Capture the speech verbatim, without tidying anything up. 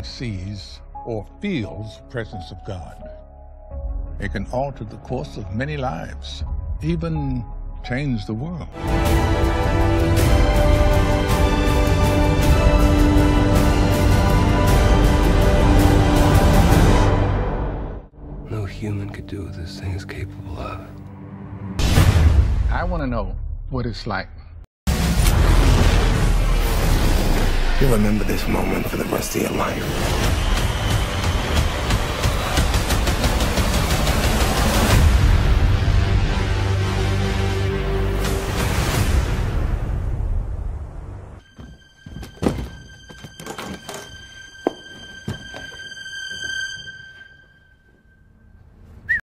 sees or feels the presence of God. It can alter the course of many lives, even change the world. No human could do what this thing is capable of. I want to know what it's like. You'll remember this moment for the rest of your life.